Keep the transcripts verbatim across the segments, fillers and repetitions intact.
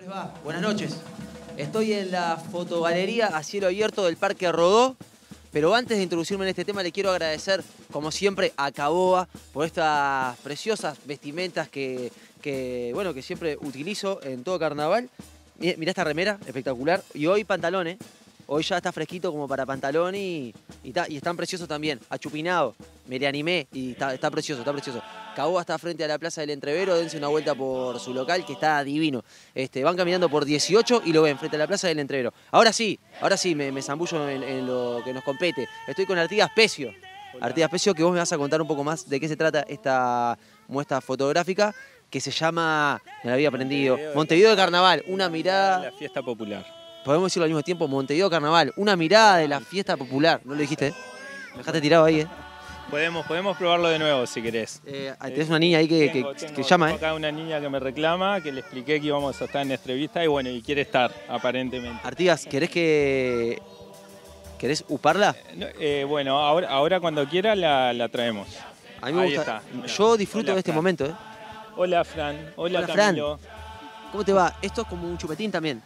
les va? Buenas noches. Estoy en la fotogalería a cielo abierto del Parque Rodó, pero antes de introducirme en este tema le quiero agradecer, como siempre, a Caboa por estas preciosas vestimentas que, que, bueno, que siempre utilizo en todo carnaval. Mirá esta remera, espectacular. Y hoy pantalones. Hoy ya está fresquito como para pantalón y, y, ta, y están preciosos también. Achupinado, me le animé y está, está precioso, está precioso. Caboa está frente a la Plaza del Entrevero, dense una vuelta por su local que está divino. Este, van caminando por dieciocho y lo ven frente a la Plaza del Entrevero. Ahora sí, ahora sí me, me zambullo en, en lo que nos compete. Estoy con Artigas Pecio. Hola. Artigas Pecio, que vos me vas a contar un poco más de qué se trata esta muestra fotográfica que se llama, me la había aprendido, Montevideo, Montevideo de Carnaval, una mirada... La fiesta popular. Podemos decirlo al mismo tiempo, Montevideo Carnaval, una mirada de la fiesta popular. ¿No lo dijiste? Me dejaste tirado ahí, ¿eh? Podemos, podemos probarlo de nuevo si querés. Eh, tenés una niña ahí que, tengo, que, tengo, que llama, tengo ¿eh? acá una niña que me reclama, que le expliqué que íbamos a estar en la entrevista y bueno, y quiere estar, aparentemente. Artigas, ¿querés que... ¿Querés uparla? Eh, eh, bueno, ahora, ahora cuando quiera la, la traemos. A mí me ahí gusta. Está. Yo disfruto Hola, de este Fran. momento, ¿eh? Hola, Fran. Hola, Hola, Camilo. Fran. ¿Cómo te va? Esto es como un chupetín también.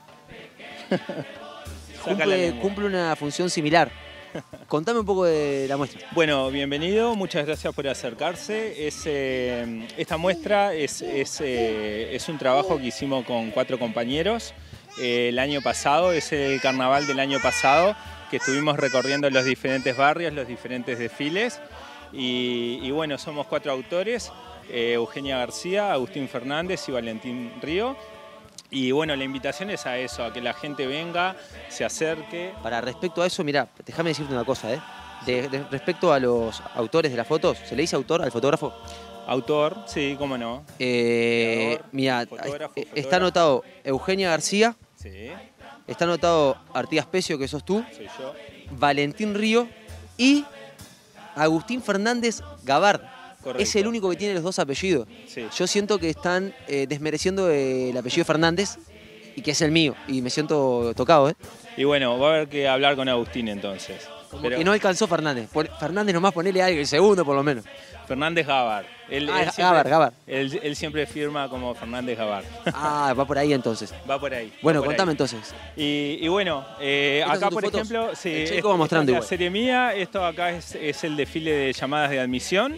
Cumple, cumple una función similar. Contame un poco de la muestra. Bueno, bienvenido, muchas gracias por acercarse. Es, eh, esta muestra es, es, eh, es un trabajo que hicimos con cuatro compañeros eh, el año pasado, es el carnaval del año pasado, que estuvimos recorriendo los diferentes barrios, los diferentes desfiles. Y, y bueno, somos cuatro autores, eh, Eugenia García, Agustín Fernández y Valentín Río. Y bueno, la invitación es a eso, a que la gente venga, se acerque. Para respecto a eso, mirá, déjame decirte una cosa, ¿eh? De, de, respecto a los autores de las fotos, ¿se le dice autor al fotógrafo? Autor, sí, cómo no. Eh, mira, está anotado Eugenia García, sí. Está anotado Artigas Pecio, que sos tú, soy yo, Valentín Río y Agustín Fernández Gabard. Correcto. Es el único que tiene los dos apellidos. Sí. Yo siento que están eh, desmereciendo eh, el apellido Fernández y que es el mío. Y me siento tocado, ¿eh? Y bueno, va a haber que hablar con Agustín entonces. Como Pero... que no alcanzó Fernández. Por, Fernández nomás ponele algo, el segundo por lo menos. Fernández Gabard. Él, ah, él siempre, Gabard, Gabard. Él, él siempre firma como Fernández Gabard. Ah, va por ahí entonces. Va por ahí. Bueno, por contame ahí. entonces. Y, y bueno, eh, acá por fotos? ejemplo, sí, el es, va mostrando es la igual. serie mía, esto acá es, es el desfile de llamadas de admisión.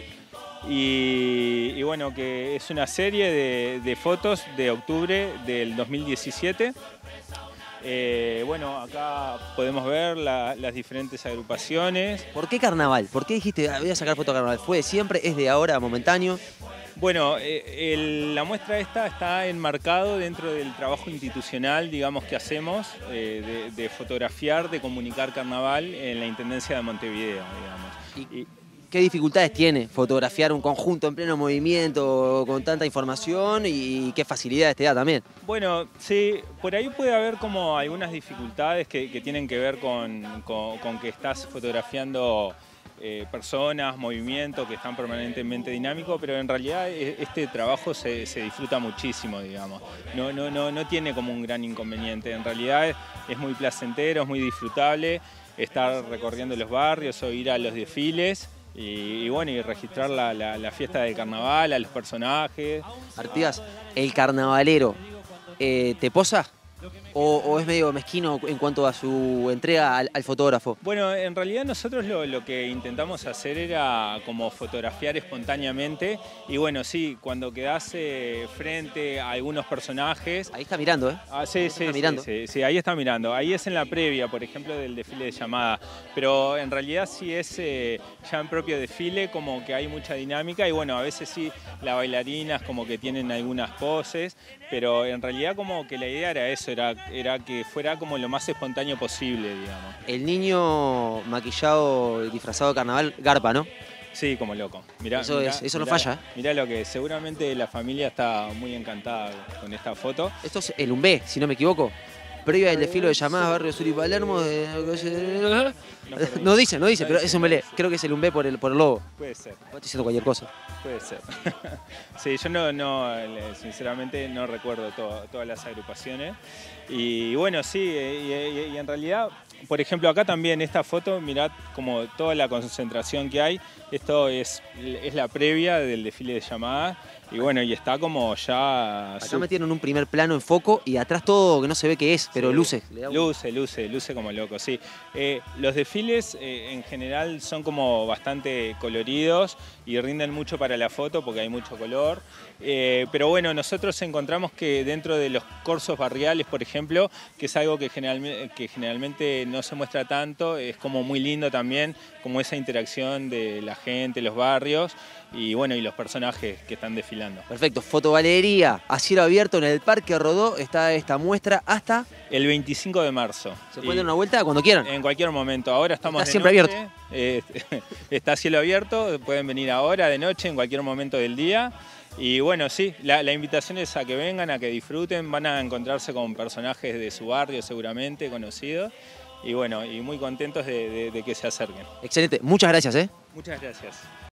Y, y bueno, que es una serie de, de fotos de octubre del dos mil diecisiete. Eh, bueno, acá podemos ver la, las diferentes agrupaciones. ¿Por qué carnaval? ¿Por qué dijiste voy a sacar foto de carnaval? ¿Fue de siempre? ¿Es de ahora, momentáneo? Bueno, eh, el, la muestra esta está enmarcado dentro del trabajo institucional, digamos, que hacemos, eh, de, de fotografiar, de comunicar carnaval en la Intendencia de Montevideo, digamos. ¿Y qué dificultades tiene fotografiar un conjunto en pleno movimiento con tanta información y qué facilidades te da también? Bueno, sí, por ahí puede haber como algunas dificultades que, que tienen que ver con, con, con que estás fotografiando eh, personas, movimientos que están permanentemente dinámicos, pero en realidad este trabajo se, se disfruta muchísimo, digamos. No, no, no, no tiene como un gran inconveniente, en realidad es, es muy placentero, es muy disfrutable estar recorriendo los barrios o ir a los desfiles. Y, y bueno, y registrar la, la, la fiesta del carnaval, a los personajes. Artigas, ¿el carnavalero eh, te posa? O, ¿O es medio mezquino en cuanto a su entrega al, al fotógrafo? Bueno, en realidad nosotros lo, lo que intentamos hacer era como fotografiar espontáneamente. Y bueno, sí, cuando quedás eh, frente a algunos personajes... Ahí está mirando, ¿eh? Ah, sí, sí, está sí, mirando. Sí, sí, ahí está mirando. Ahí es en la previa, por ejemplo, del desfile de llamada. Pero en realidad sí es eh, ya en propio desfile, como que hay mucha dinámica. Y bueno, a veces sí, las bailarinas como que tienen algunas poses. Pero en realidad como que la idea era eso, era, era que fuera como lo más espontáneo posible, digamos. El niño maquillado, disfrazado de carnaval, garpa, ¿no? Sí, como loco. Mirá, eso mirá, es, eso mirá, no falla. ¿eh? Mirá lo que es. Seguramente la familia está muy encantada con esta foto. Esto es el Umbé, si no me equivoco. Previa del desfile de llamadas Barrio Sur y Palermo. De... No dice, no dice, pero es un belé. Creo que es el Umbé por el, por el logo. Puede ser. Estoy diciendo cualquier cosa. Puede ser. Sí, yo no, no, sinceramente no recuerdo todo, todas las agrupaciones. Y bueno, sí, y, y, y en realidad, por ejemplo, acá también esta foto, mirad como toda la concentración que hay. Esto es, es la previa del desfile de llamadas y bueno, y está como ya... Acá metieron un primer plano en foco y atrás todo que no se ve qué es, pero sí, luce. Luce, luce, luce como loco, sí. Eh, los desfiles eh, en general son como bastante coloridos y rinden mucho para la foto porque hay mucho color. Eh, pero bueno, nosotros encontramos que dentro de los corsos barriales, por ejemplo, que es algo que, general, que generalmente no se muestra tanto, es como muy lindo también, como esa interacción de la gente, los barrios y bueno, y los personajes que están desfilando. Perfecto, fotogalería a cielo abierto en el Parque Rodó, está esta muestra hasta... El veinticinco de marzo. ¿Se pueden dar una vuelta cuando quieran? En cualquier momento, ahora estamos Está de siempre noche, abierto. Eh, está a cielo abierto, pueden venir ahora, de noche, en cualquier momento del día. Y bueno, sí, la, la invitación es a que vengan, a que disfruten, van a encontrarse con personajes de su barrio seguramente conocidos. Y bueno, y muy contentos de, de, de que se acerquen. Excelente, muchas gracias, ¿eh? Muchas gracias.